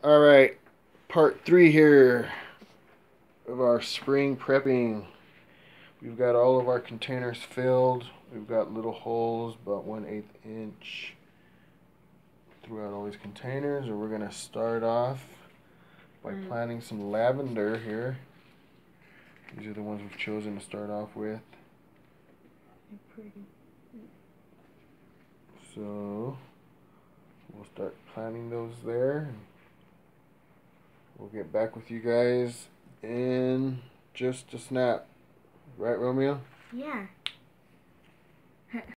Alright, part 3 here of our spring prepping. We've got all of our containers filled. We've got little holes about 1/8 inch throughout all these containers. And we're going to start off by planting some lavender here. These are the ones we've chosen to start off with. So we'll start planting those there. We'll get back with you guys in just a snap. Right, Romeo? Yeah.